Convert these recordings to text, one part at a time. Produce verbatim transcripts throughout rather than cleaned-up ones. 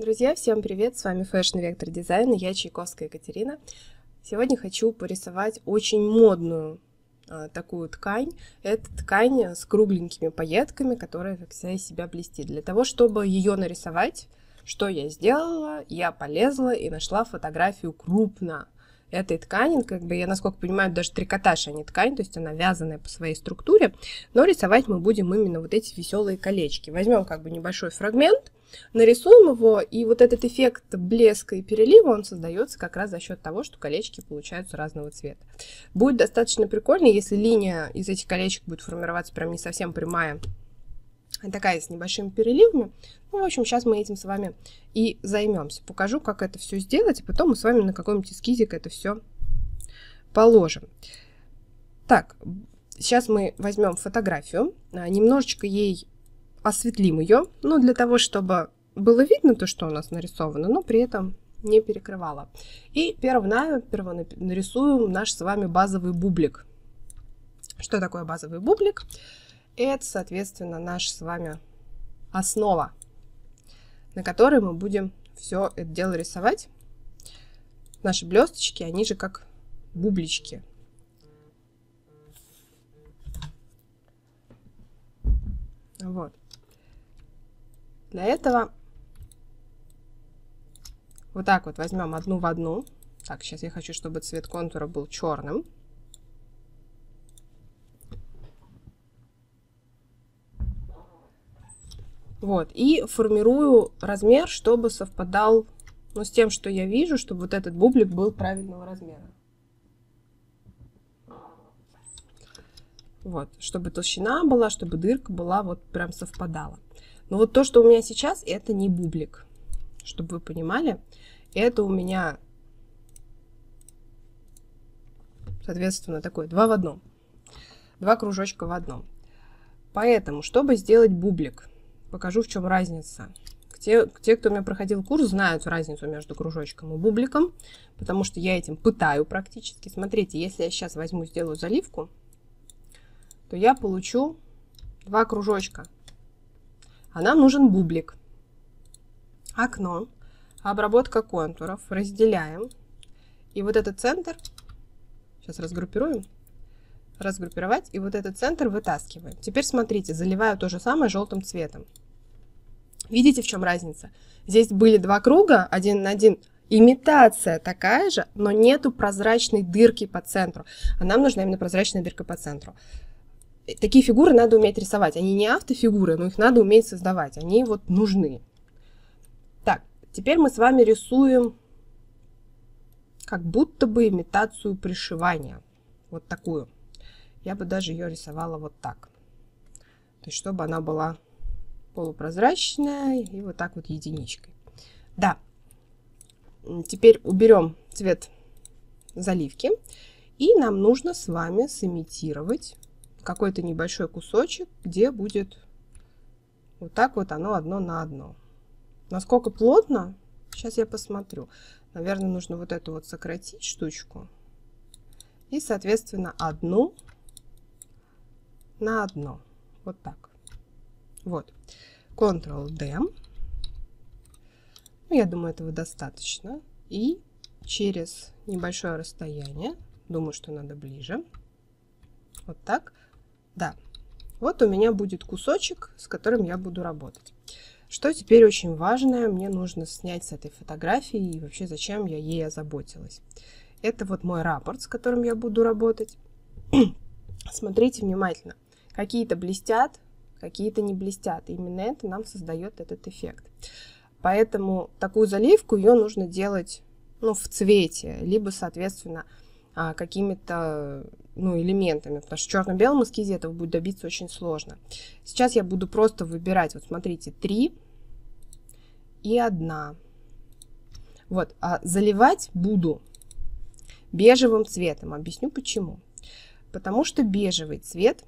Друзья, всем привет! С вами Fashion Vector Design, и я Чайковская Екатерина. Сегодня хочу порисовать очень модную а, такую ткань. Это ткань с кругленькими пайетками, которая вся из себя блестит. Для того, чтобы ее нарисовать, что я сделала? Я полезла и нашла фотографию крупно этой ткани. Как бы я, насколько понимаю, даже трикотаж, а не ткань, то есть она вязаная по своей структуре. Но рисовать мы будем именно вот эти веселые колечки. Возьмем как бы небольшой фрагмент, нарисуем его, и вот этот эффект блеска и перелива, он создается как раз за счет того, что колечки получаются разного цвета. Будет достаточно прикольно, если линия из этих колечек будет формироваться прям не совсем прямая, а такая с небольшими переливами. Ну, в общем, сейчас мы этим с вами и займемся. Покажу, как это все сделать, и потом мы с вами на каком-нибудь эскизик это все положим. Так, сейчас мы возьмем фотографию, немножечко ей осветлим ее, ну, для того, чтобы было видно то, что у нас нарисовано, но при этом не перекрывало. И перво-наперво нарисуем наш с вами базовый бублик. Что такое базовый бублик? Это, соответственно, наша с вами основа, на которой мы будем все это дело рисовать. Наши блесточки, они же как бублички. Вот. Для этого вот так вот возьмем одну в одну. Так, сейчас я хочу, чтобы цвет контура был черным. Вот, и формирую размер, чтобы совпадал, ну, с тем, что я вижу, чтобы вот этот бублик был правильного размера. Вот, чтобы толщина была, чтобы дырка была, вот прям совпадала. Но вот то, что у меня сейчас, это не бублик. Чтобы вы понимали, это у меня, соответственно, такой два в одном. Два кружочка в одном. Поэтому, чтобы сделать бублик, покажу, в чем разница. Те, те, кто у меня проходил курс, знают разницу между кружочком и бубликом, потому что я этим пытаю практически. Смотрите, если я сейчас возьму, сделаю заливку, то я получу два кружочка. А нам нужен бублик. Окно, обработка контуров, разделяем. И вот этот центр, сейчас разгруппируем, разгруппировать, и вот этот центр вытаскиваем. Теперь смотрите, заливаю то же самое желтым цветом. Видите, в чем разница? Здесь были два круга, один на один. Имитация такая же, но нету прозрачной дырки по центру. А нам нужна именно прозрачная дырка по центру. Такие фигуры надо уметь рисовать. Они не автофигуры, но их надо уметь создавать. Они вот нужны. Так, теперь мы с вами рисуем как будто бы имитацию пришивания. Вот такую. Я бы даже ее рисовала вот так. То есть, чтобы она была полупрозрачная и вот так вот единичкой. Да. Теперь уберем цвет заливки. И нам нужно с вами сымитировать какой-то небольшой кусочек, где будет вот так вот оно одно на одно. Насколько плотно, сейчас я посмотрю. Наверное, нужно вот эту вот сократить штучку. И, соответственно, одну на одно. Вот так. Вот. контрол-D. Ну, я думаю, этого достаточно. И через небольшое расстояние, думаю, что надо ближе. Вот так. Да. Вот у меня будет кусочек, с которым я буду работать. Что теперь очень важное, мне нужно снять с этой фотографии и вообще зачем я ей озаботилась. Это вот мой раппорт, с которым я буду работать. Смотрите внимательно. Какие-то блестят, какие-то не блестят. И именно это нам создает этот эффект. Поэтому такую заливку ее нужно делать, ну, в цвете, либо, соответственно, какими-то, ну, элементами, потому что в черно-белом эскизе этого будет добиться очень сложно. Сейчас я буду просто выбирать, вот смотрите, три и одна. Вот, а заливать буду бежевым цветом. Объясню почему. Потому что бежевый цвет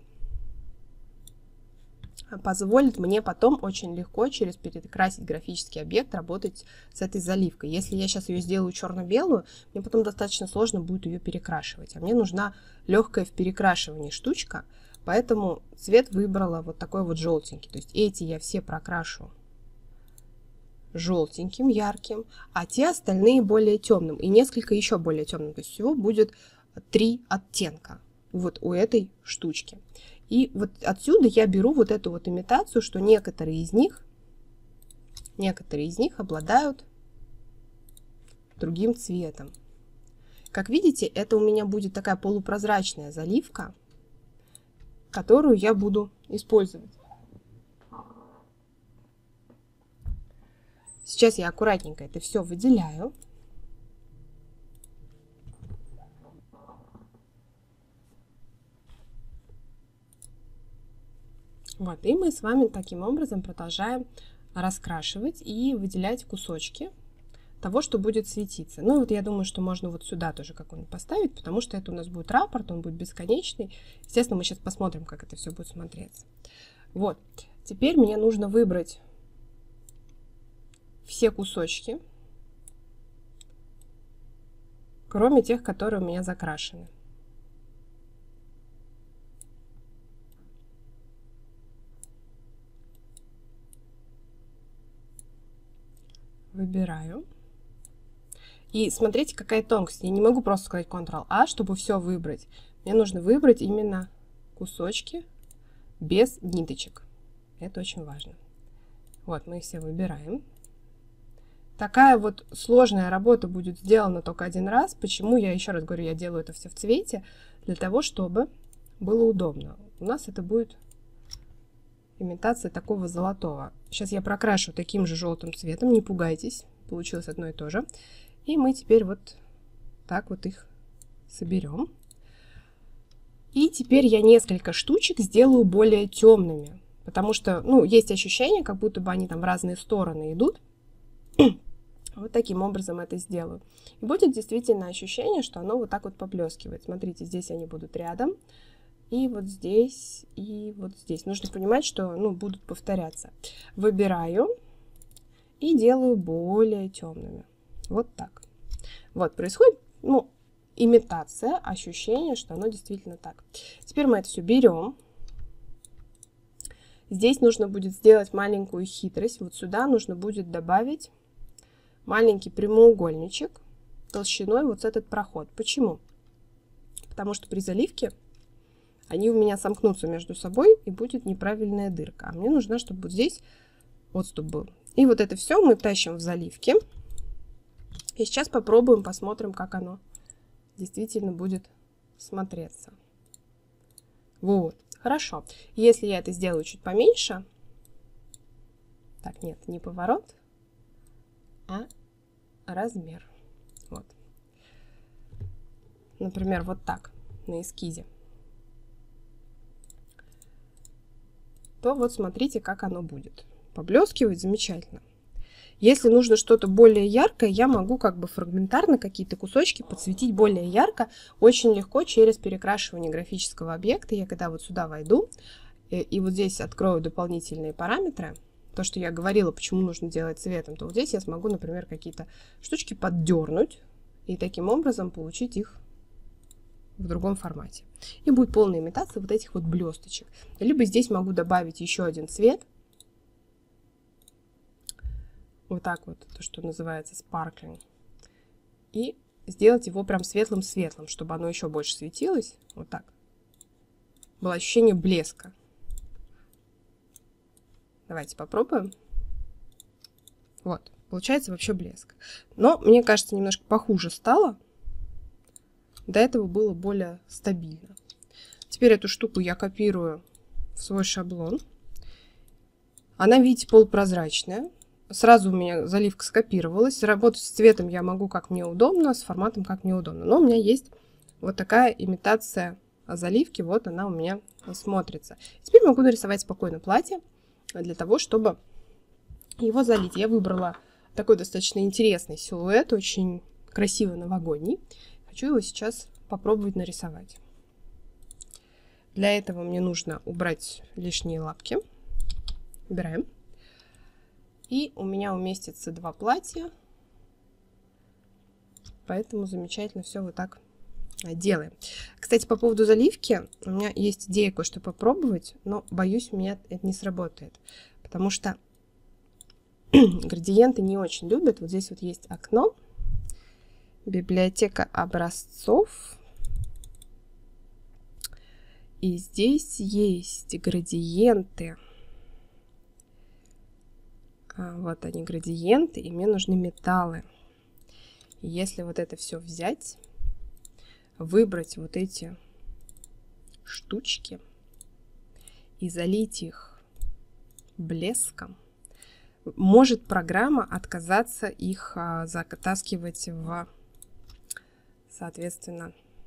позволит мне потом очень легко через перекрасить графический объект работать с этой заливкой. Если я сейчас ее сделаю черно-белую, мне потом достаточно сложно будет ее перекрашивать. А мне нужна легкая в перекрашивании штучка, поэтому цвет выбрала вот такой вот желтенький. То есть эти я все прокрашу желтеньким, ярким, а те остальные более темным и несколько еще более темным. То есть всего будет три оттенка вот у этой штучки. И вот отсюда я беру вот эту вот имитацию, что некоторые из них, некоторые из них обладают другим цветом. Как видите, это у меня будет такая полупрозрачная заливка, которую я буду использовать. Сейчас я аккуратненько это все выделяю. Вот, и мы с вами таким образом продолжаем раскрашивать и выделять кусочки того, что будет светиться. Ну вот я думаю, что можно вот сюда тоже какой-нибудь поставить, потому что это у нас будет раппорт, он будет бесконечный. Естественно, мы сейчас посмотрим, как это все будет смотреться. Вот, теперь мне нужно выбрать все кусочки, кроме тех, которые у меня закрашены. Выбираю. И смотрите, какая тонкость. Я не могу просто сказать контрол а, чтобы все выбрать. Мне нужно выбрать именно кусочки без ниточек. Это очень важно. Вот, мы их все выбираем. Такая вот сложная работа будет сделана только один раз. Почему? Я еще раз говорю, я делаю это все в цвете, для того, чтобы было удобно. У нас это будет имитация такого золотого. Сейчас я прокрашу таким же желтым цветом, не пугайтесь, получилось одно и то же. И мы теперь вот так вот их соберем. И теперь я несколько штучек сделаю более темными, потому что, ну, есть ощущение, как будто бы они там в разные стороны идут. Вот таким образом это сделаю. И будет действительно ощущение, что оно вот так вот поблескивает. Смотрите, здесь они будут рядом. И вот здесь, и вот здесь. Нужно понимать, что, ну, будут повторяться. Выбираю и делаю более темными. Вот так. Вот происходит, ну, имитация, ощущение, что оно действительно так. Теперь мы это все берем. Здесь нужно будет сделать маленькую хитрость. Вот сюда нужно будет добавить маленький прямоугольничек толщиной вот этот проход. Почему? Потому что при заливке они у меня сомкнутся между собой и будет неправильная дырка. А мне нужно, чтобы вот здесь отступ был. И вот это все мы тащим в заливке. И сейчас попробуем, посмотрим, как оно действительно будет смотреться. Вот, хорошо. Если я это сделаю чуть поменьше, так, нет, не поворот, а размер. Вот. Например, вот так, на эскизе. То вот смотрите, как оно будет. Поблескивает замечательно. Если нужно что-то более яркое, я могу как бы фрагментарно какие-то кусочки подсветить более ярко, очень легко через перекрашивание графического объекта. Я когда вот сюда войду и вот здесь открою дополнительные параметры, то, что я говорила, почему нужно делать цветом, то вот здесь я смогу, например, какие-то штучки поддернуть и таким образом получить их в другом формате. И будет полная имитация вот этих вот блесточек. Либо здесь могу добавить еще один цвет. Вот так вот, то, что называется sparkling. И сделать его прям светлым-светлым, чтобы оно еще больше светилось. Вот так. Было ощущение блеска. Давайте попробуем. Вот, получается вообще блеск. Но, мне кажется, немножко похуже стало. До этого было более стабильно. Теперь эту штуку я копирую в свой шаблон. Она, видите, полупрозрачная. Сразу у меня заливка скопировалась. Работать с цветом я могу как мне удобно, с форматом как мне удобно. Но у меня есть вот такая имитация заливки. Вот она у меня смотрится. Теперь могу нарисовать спокойно платье для того, чтобы его залить. Я выбрала такой достаточно интересный силуэт, очень красивый новогодний. Хочу его сейчас попробовать нарисовать. Для этого мне нужно убрать лишние лапки. Убираем. И у меня уместится два платья. Поэтому замечательно все вот так делаем. Кстати, по поводу заливки, у меня есть идея кое-что попробовать, но боюсь, у меня это не сработает. Потому что градиенты не очень любят. Вот здесь вот есть окно, библиотека образцов. И здесь есть градиенты. А, вот они, градиенты, и мне нужны металлы. И если вот это все взять, выбрать вот эти штучки и залить их блеском, может программа отказаться их а, затаскивать в, соответственно,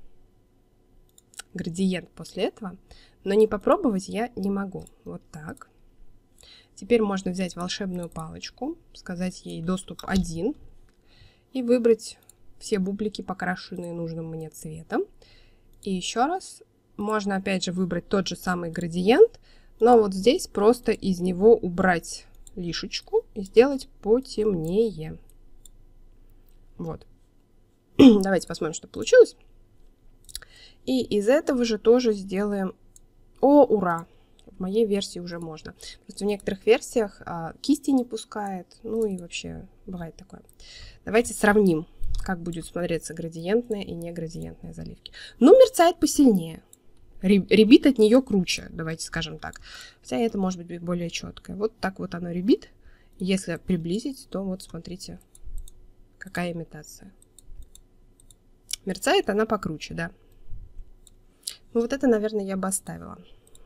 градиент после этого, но не попробовать я не могу. Вот так. Теперь можно взять волшебную палочку, сказать ей доступ один и выбрать все бублики, покрашенные нужным мне цветом. И еще раз можно опять же выбрать тот же самый градиент, но вот здесь просто из него убрать лишечку и сделать потемнее. Вот. Давайте посмотрим, что получилось. И из этого же тоже сделаем... О, ура! В моей версии уже можно. Просто в некоторых версиях а, кисти не пускает. Ну и вообще бывает такое. Давайте сравним, как будет смотреться градиентная и неградиентная заливки. Ну, мерцает посильнее. Рябит от нее круче, давайте скажем так. Хотя это может быть более четкое. Вот так вот оно рябит. Если приблизить, то вот смотрите, какая имитация. Мерцает она покруче, да. Ну вот это, наверное, я бы оставила.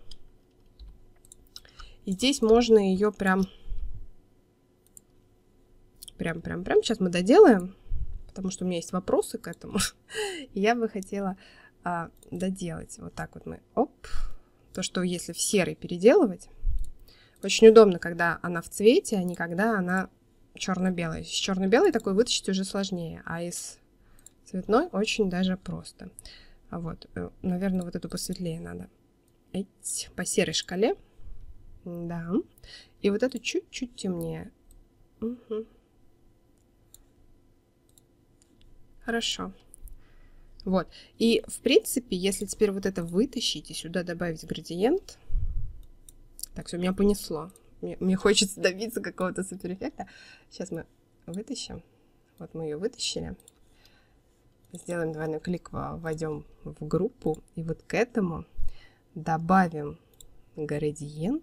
И здесь можно ее прям... Прям-прям-прям. Сейчас мы доделаем, потому что у меня есть вопросы к этому. Я бы хотела а, доделать. Вот так вот мы... Оп. То, что если в серый переделывать, очень удобно, когда она в цвете, а не когда она черно-белая. Из черно-белой такой вытащить уже сложнее, а из цветной очень даже просто. А вот, наверное, вот эту посветлее надо. Эть, по серой шкале. Да. И вот эту чуть-чуть темнее. Угу. Хорошо. Вот. И, в принципе, если теперь вот это вытащить и сюда добавить градиент... Так, все, меня понесло. Мне, мне хочется добиться какого-то суперэффекта. Сейчас мы вытащим. Вот мы ее вытащили. Сделаем двойной клик, войдем в группу. И вот к этому добавим градиент.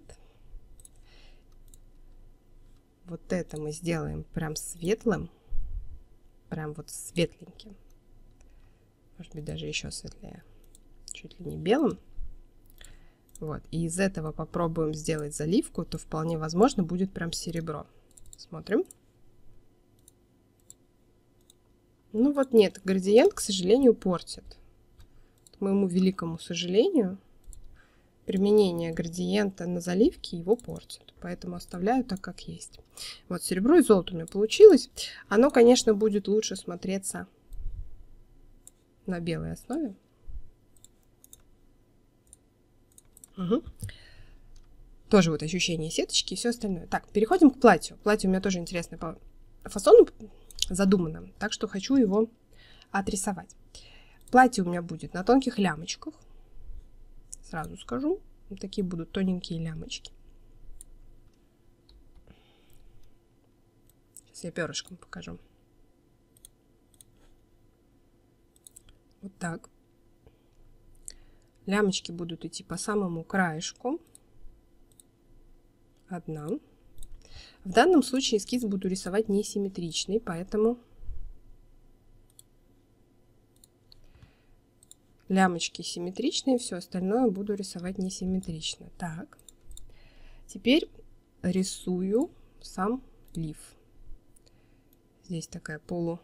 Вот это мы сделаем прям светлым. Прям вот светленьким. Может быть, даже еще светлее. Чуть ли не белым. Вот. И из этого попробуем сделать заливку, то вполне возможно будет прям серебро. Смотрим. Ну вот нет, градиент, к сожалению, портит. К моему великому сожалению, применение градиента на заливке его портит. Поэтому оставляю так, как есть. Вот серебро и золото у меня получилось. Оно, конечно, будет лучше смотреться на белой основе. Угу. Тоже вот ощущение сеточки и все остальное. Так, переходим к платью. Платье у меня тоже интересное по фасону задумано, так что хочу его отрисовать. Платье у меня будет на тонких лямочках. Сразу скажу, вот такие будут тоненькие лямочки. Сейчас я перышком покажу. Вот так. Лямочки будут идти по самому краешку. Одна. В данном случае эскиз буду рисовать несимметричный, поэтому лямочки симметричные, все остальное буду рисовать несимметрично. Так, теперь рисую сам лиф. Здесь такая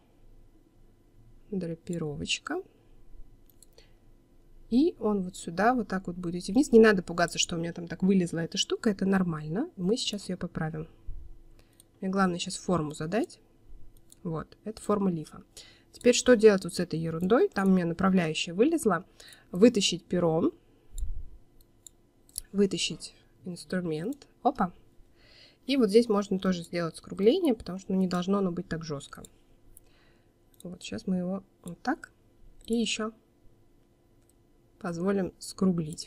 полудрапировочка. И он вот сюда вот так вот будет идти вниз. Не надо пугаться, что у меня там так вылезла эта штука. Это нормально. Мы сейчас ее поправим. Мне главное сейчас форму задать. Вот, это форма лифа. Теперь что делать вот с этой ерундой? Там у меня направляющая вылезла. Вытащить перо. Вытащить инструмент. Опа. И вот здесь можно тоже сделать скругление, потому что ну, не должно оно быть так жестко. Вот сейчас мы его вот так. И еще позволим скруглить.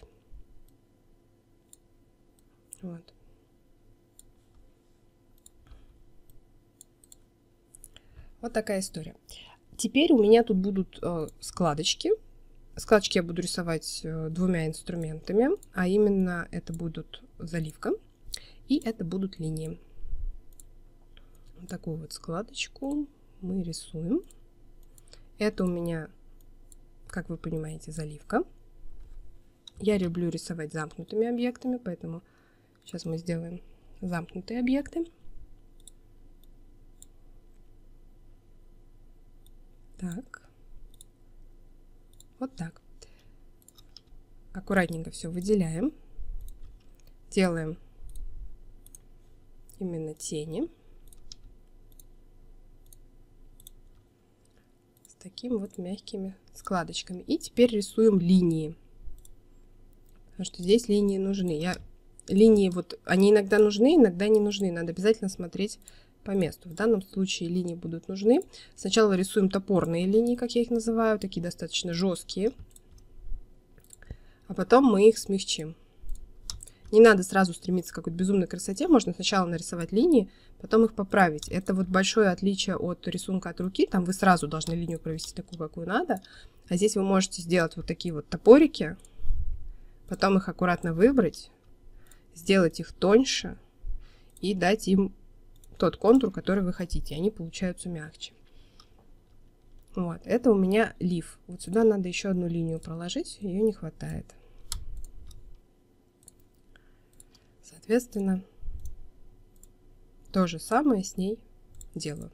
Вот. Вот такая история. Теперь у меня тут будут э, складочки. Складочки я буду рисовать э, двумя инструментами, а именно это будут заливка и это будут линии. Вот такую вот складочку мы рисуем. Это у меня, как вы понимаете, заливка. Я люблю рисовать замкнутыми объектами, поэтому сейчас мы сделаем замкнутые объекты. Так. Вот так. Аккуратненько все выделяем. Делаем именно тени. С такими вот мягкими складочками. И теперь рисуем линии. Потому что здесь линии нужны. Я линии вот, они иногда нужны, иногда не нужны. Надо обязательно смотреть по месту. В данном случае линии будут нужны. Сначала рисуем топорные линии, как я их называю, такие достаточно жесткие. А потом мы их смягчим. Не надо сразу стремиться к какой-то безумной красоте. Можно сначала нарисовать линии, потом их поправить. Это вот большое отличие от рисунка от руки. Там вы сразу должны линию провести такую, какую надо. А здесь вы можете сделать вот такие вот топорики. Потом их аккуратно выбрать. Сделать их тоньше. И дать им тот контур, который вы хотите. Они получаются мягче. Вот. Это у меня лиф. Вот сюда надо еще одну линию проложить. Ее не хватает. Соответственно, то же самое с ней делаю.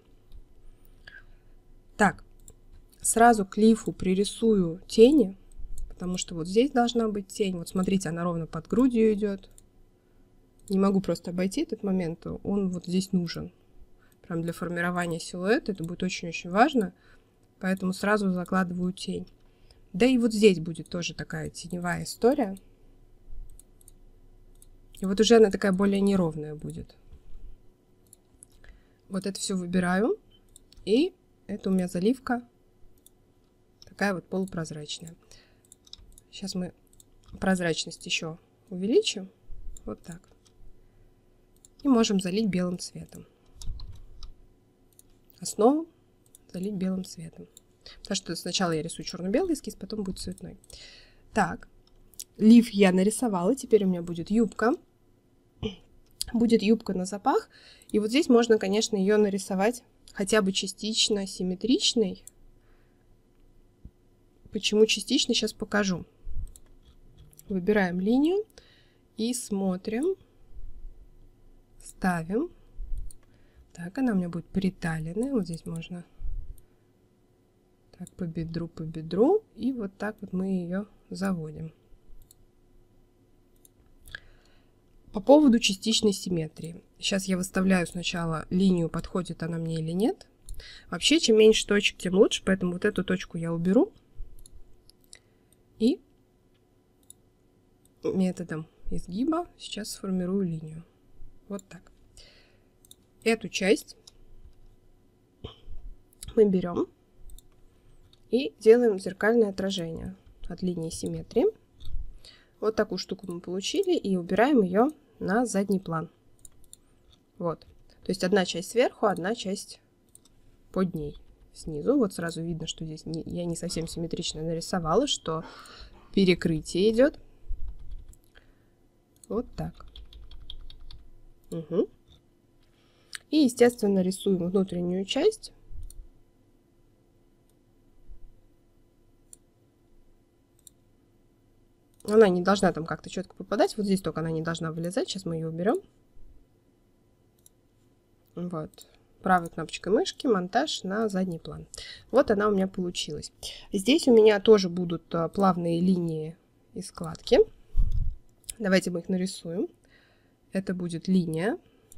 Так, сразу к лифу пририсую тени, потому что вот здесь должна быть тень. Вот смотрите, она ровно под грудью идет. Не могу просто обойти этот момент, он вот здесь нужен. Прям для формирования силуэта это будет очень-очень важно, поэтому сразу закладываю тень. Да и вот здесь будет тоже такая теневая история. И вот уже она такая более неровная будет. Вот это все выбираю. И это у меня заливка. Такая вот полупрозрачная. Сейчас мы прозрачность еще увеличим. Вот так. И можем залить белым цветом. Основу залить белым цветом. Потому что сначала я рисую черно-белый эскиз, потом будет цветной. Так. Лиф я нарисовала. Теперь у меня будет юбка. Будет юбка на запах. И вот здесь можно, конечно, ее нарисовать хотя бы частично симметричной. Почему частично, сейчас покажу. Выбираем линию и смотрим. Ставим. Так, она у меня будет приталенная. Вот здесь можно так по бедру, по бедру. И вот так вот мы ее заводим. По поводу частичной симметрии. Сейчас я выставляю сначала линию, подходит она мне или нет. Вообще, чем меньше точек, тем лучше, поэтому вот эту точку я уберу. И методом изгиба сейчас сформирую линию. Вот так. Эту часть мы берем и делаем зеркальное отражение от линии симметрии. Вот такую штуку мы получили и убираем ее на задний план. Вот. То есть одна часть сверху, одна часть под ней, снизу. Вот сразу видно, что здесь не, я не совсем симметрично нарисовала, что перекрытие идет. Вот так. Угу. И, естественно, рисуем внутреннюю часть. Она не должна там как-то четко попадать. Вот здесь только она не должна вылезать. Сейчас мы ее уберем. Вот. Правой кнопочкой мышки монтаж на задний план. Вот она у меня получилась. Здесь у меня тоже будут плавные линии и складки. Давайте мы их нарисуем. Это будет линия.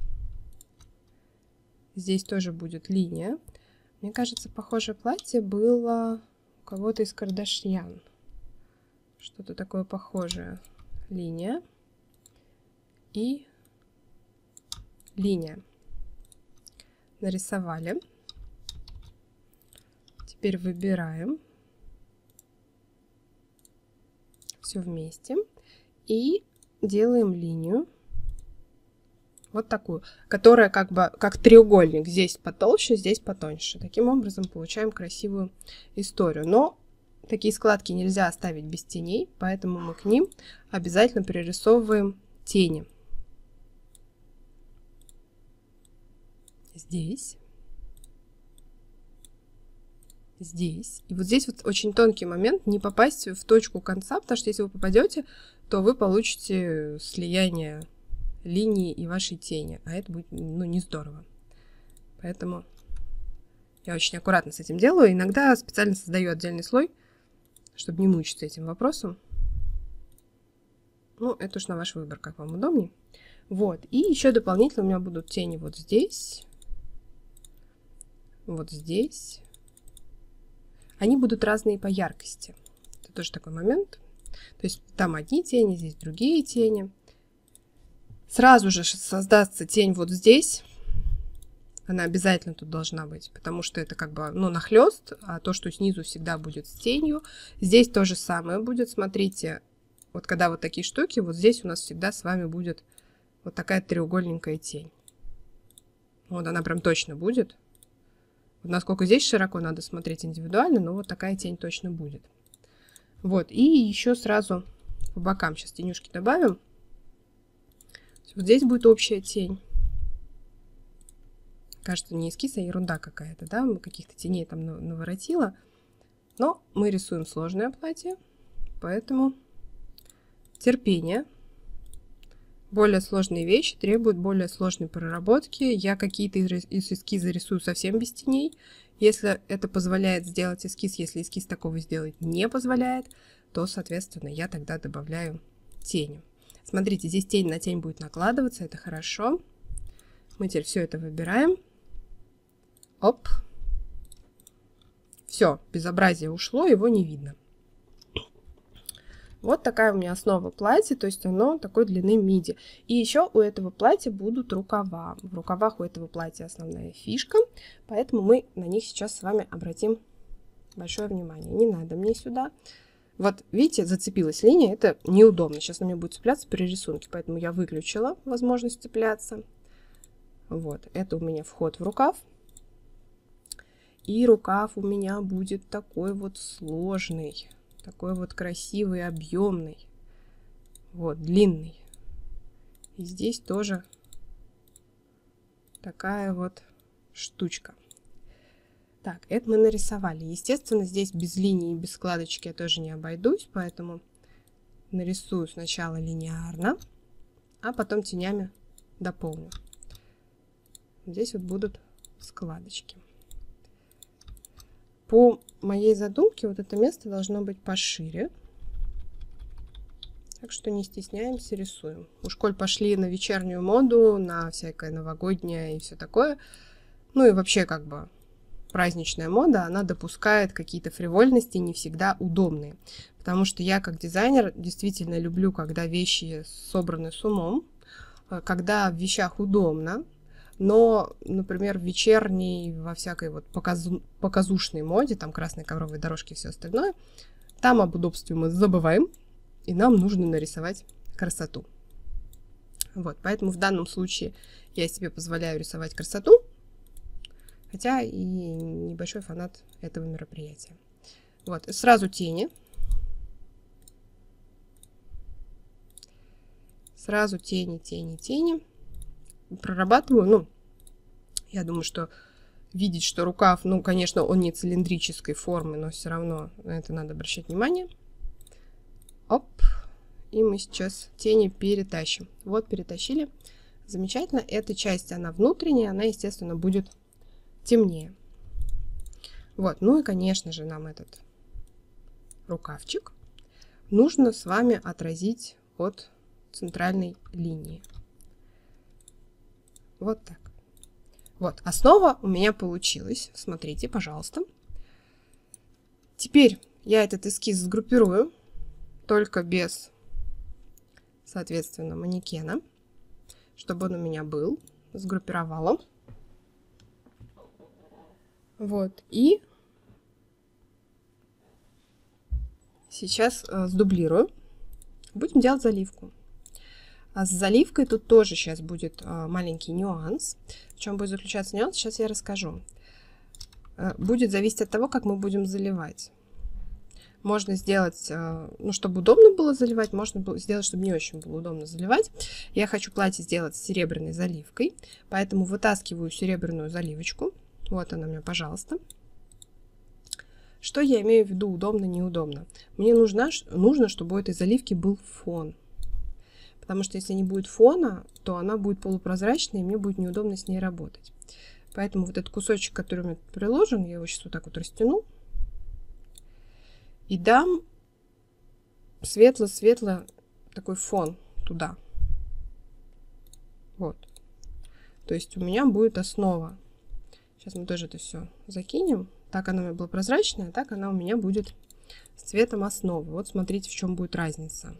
Здесь тоже будет линия. Мне кажется, похожее платье было у кого-то из Кардашьян. Что-то такое похожее. Линия. И линия. Нарисовали. Теперь выбираем все вместе и делаем линию. Вот такую, которая как бы как треугольник. Здесь потолще, здесь потоньше. Таким образом получаем красивую историю. Но такие складки нельзя оставить без теней, поэтому мы к ним обязательно пририсовываем тени. Здесь. Здесь. И вот здесь вот очень тонкий момент, не попасть в точку конца, потому что если вы попадете, то вы получите слияние линии и вашей тени, а это будет, ну, не здорово. Поэтому я очень аккуратно с этим делаю. Иногда специально создаю отдельный слой, чтобы не мучиться этим вопросом. Ну, это уж на ваш выбор, как вам удобнее. Вот. И еще дополнительно у меня будут тени вот здесь, вот здесь. Они будут разные по яркости. Это тоже такой момент. То есть там одни тени, здесь другие тени. Сразу же создастся тень вот здесь. Она обязательно тут должна быть, потому что это как бы, ну, нахлест, а то, что снизу всегда будет с тенью. Здесь то же самое будет. Смотрите, вот когда вот такие штуки, вот здесь у нас всегда с вами будет вот такая треугольненькая тень. Вот она прям точно будет. Вот насколько здесь широко, надо смотреть индивидуально, но вот такая тень точно будет. Вот, и еще сразу по бокам сейчас тенюшки добавим. Вот здесь будет общая тень. Кажется, не эскиз, а ерунда какая-то, да? Каких-то теней там наворотила. Но мы рисуем сложное платье, поэтому терпение. Более сложные вещи требуют более сложной проработки. Я какие-то из эскиза рисую совсем без теней. Если это позволяет сделать эскиз, если эскиз такого сделать не позволяет, то, соответственно, я тогда добавляю тени. Смотрите, здесь тень на тень будет накладываться, это хорошо. Мы теперь все это выбираем. Оп. Все, безобразие ушло, его не видно. Вот такая у меня основа платья, то есть оно такой длины миди. И еще у этого платья будут рукава. В рукавах у этого платья основная фишка, поэтому мы на них сейчас с вами обратим большое внимание. Не надо мне сюда. Вот, видите, зацепилась линия, это неудобно. Сейчас она мне будет цепляться при рисунке, поэтому я выключила возможность цепляться. Вот, это у меня вход в рукав. И рукав у меня будет такой вот сложный, такой вот красивый, объемный, вот, длинный. И здесь тоже такая вот штучка. Так, это мы нарисовали. Естественно, здесь без линии и без складочки я тоже не обойдусь, поэтому нарисую сначала линейно, а потом тенями дополню. Здесь вот будут складочки. По моей задумке вот это место должно быть пошире. Так что не стесняемся, рисуем. Уж коль пошли на вечернюю моду, на всякое новогоднее и все такое, ну и вообще как бы праздничная мода, она допускает какие-то фривольности, не всегда удобные. Потому что я как дизайнер действительно люблю, когда вещи собраны с умом, когда в вещах удобно. Но, например, в вечерней, во всякой вот показу, показушной моде, там красные ковровые дорожки и все остальное, там об удобстве мы забываем, и нам нужно нарисовать красоту. Вот, поэтому в данном случае я себе позволяю рисовать красоту, хотя и небольшой фанат этого мероприятия. Вот, сразу тени. Сразу тени, тени, тени. Прорабатываю, ну, я думаю, что видеть, что рукав, ну, конечно, он не цилиндрической формы, но все равно на это надо обращать внимание. Оп, и мы сейчас тени перетащим. Вот, перетащили. Замечательно. Эта часть, она внутренняя, она, естественно, будет темнее. Вот, ну и, конечно же, нам этот рукавчик нужно с вами отразить от центральной линии. Вот так. Вот, основа у меня получилась. Смотрите, пожалуйста. Теперь я этот эскиз сгруппирую, только без, соответственно, манекена, чтобы он у меня был. Сгруппировала. Вот, и сейчас э, сдублирую. Будем делать заливку. А с заливкой тут тоже сейчас будет а, маленький нюанс. В чем будет заключаться нюанс, сейчас я расскажу. А, будет зависеть от того, как мы будем заливать. Можно сделать, а, ну, чтобы удобно было заливать, можно было сделать, чтобы не очень было удобно заливать. Я хочу платье сделать с серебряной заливкой, поэтому вытаскиваю серебряную заливочку. Вот она у меня, пожалуйста. Что я имею в виду удобно, неудобно? Мне нужно, нужно, чтобы у этой заливки был фон. Потому что если не будет фона, то она будет полупрозрачной, и мне будет неудобно с ней работать. Поэтому вот этот кусочек, который у меня приложен, я его сейчас вот так вот растяну. И дам светло-светло такой фон туда. Вот. То есть у меня будет основа. Сейчас мы тоже это все закинем. Так она у меня была прозрачная, так она у меня будет с цветом основы. Вот смотрите, в чем будет разница.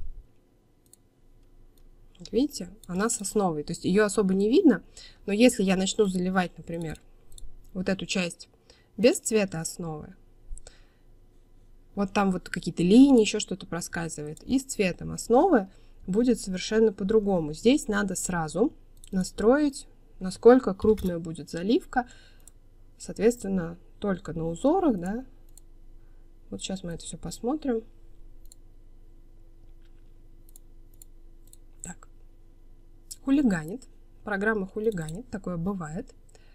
Видите, она с основой, то есть ее особо не видно, но если я начну заливать, например, вот эту часть без цвета основы, вот там вот какие-то линии, еще что-то проскальзывает, и с цветом основы будет совершенно по-другому. Здесь надо сразу настроить, насколько крупная будет заливка, соответственно, только на узорах, да. Вот сейчас мы это все посмотрим. Хулиганит. Программа хулиганит. Такое бывает.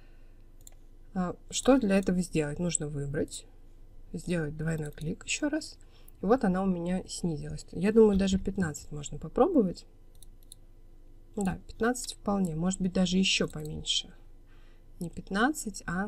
Что для этого сделать? Нужно выбрать. Сделать двойной клик еще раз. И вот она у меня снизилась. Я думаю, даже пятнадцать можно попробовать. Да, пятнадцать вполне. Может быть, даже еще поменьше. Не пятнадцать, а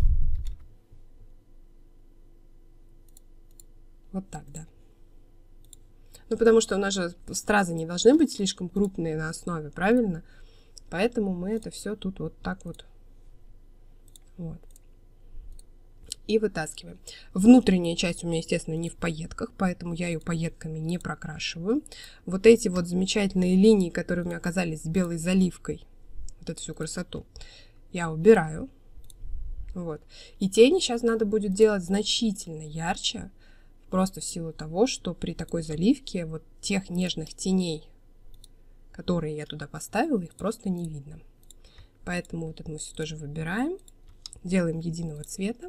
вот так, да. Ну, потому что у нас же стразы не должны быть слишком крупные на основе, правильно? Поэтому мы это все тут вот так вот. Вот. И вытаскиваем. Внутренняя часть у меня, естественно, не в пайетках, поэтому я ее пайетками не прокрашиваю. Вот эти вот замечательные линии, которые у меня оказались с белой заливкой, вот эту всю красоту, я убираю. Вот. И тени сейчас надо будет делать значительно ярче, просто в силу того, что при такой заливке вот тех нежных теней, которые я туда поставила, их просто не видно. Поэтому вот это мы все тоже выбираем, делаем единого цвета.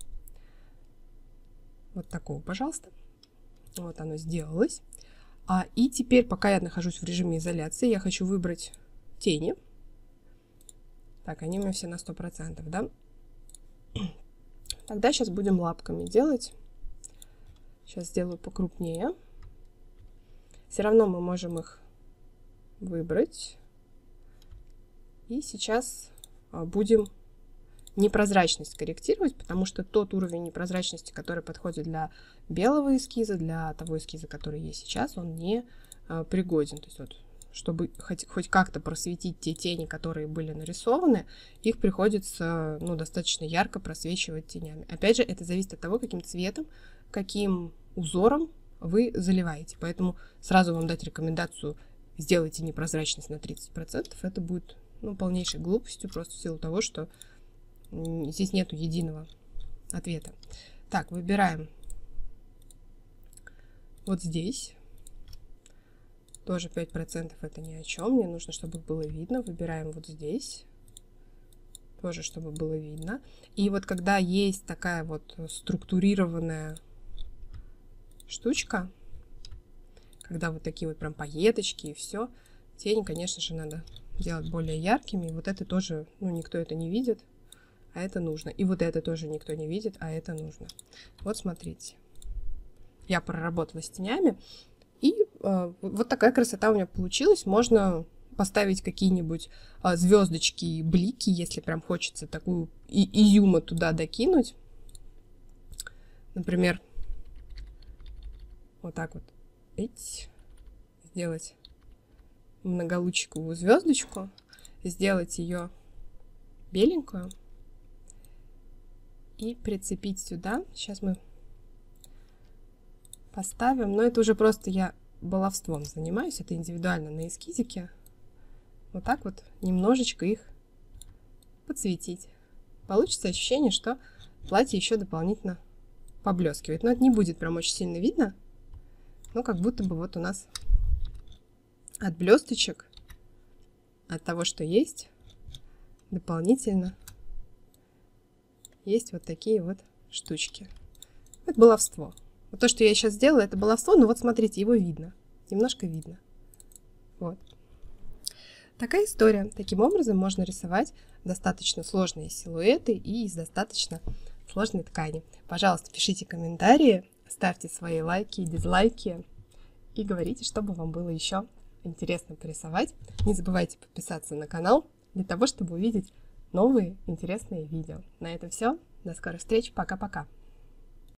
Вот такого, пожалуйста. Вот оно сделалось. А, и теперь, пока я нахожусь в режиме изоляции, я хочу выбрать тени. Так, они у меня все на сто процентов, да? Тогда сейчас будем лапками делать. Сейчас сделаю покрупнее. Все равно мы можем их выбрать. И сейчас будем непрозрачность корректировать, потому что тот уровень непрозрачности, который подходит для белого эскиза, для того эскиза, который есть сейчас, он не а, пригоден. То есть вот, чтобы хоть, хоть как-то просветить те тени, которые были нарисованы, их приходится ну, достаточно ярко просвечивать тенями. Опять же, это зависит от того, каким цветом, каким узором вы заливаете. Поэтому сразу вам дать рекомендацию: сделайте непрозрачность на тридцать процентов. Это будет ну, полнейшей глупостью, просто в силу того, что здесь нету единого ответа. Так, выбираем вот здесь. Тоже пять процентов это ни о чем. Мне нужно, чтобы было видно. Выбираем вот здесь. Тоже, чтобы было видно. И вот когда есть такая вот структурированная штучка, когда вот такие вот прям пайеточки и все, тени, конечно же, надо делать более яркими. И вот это тоже, ну, никто это не видит, а это нужно. И вот это тоже никто не видит, а это нужно. Вот смотрите. Я проработала с тенями. И э, вот такая красота у меня получилась. Можно поставить какие-нибудь э, звездочки и блики, если прям хочется такую и изюма туда докинуть. Например, вот так вот. Эть, сделать многолучиковую звездочку. Сделать ее беленькую. И прицепить сюда. Сейчас мы поставим. Но это уже просто я баловством занимаюсь. Это индивидуально на эскизике. Вот так вот немножечко их подсветить. Получится ощущение, что платье еще дополнительно поблескивает. Но это не будет прям очень сильно видно. Но как будто бы вот у нас от блесточек, от того, что есть, дополнительно есть вот такие вот штучки. Это баловство. Вот то, что я сейчас сделала, это баловство, но вот смотрите, его видно. Немножко видно. Вот. Такая история. Таким образом можно рисовать достаточно сложные силуэты и из достаточно сложной ткани. Пожалуйста, пишите комментарии, ставьте свои лайки и дизлайки и говорите, что бы вам было еще интересно порисовать. Не забывайте подписаться на канал для того, чтобы увидеть новые интересные видео. На этом все. До скорых встреч. Пока-пока.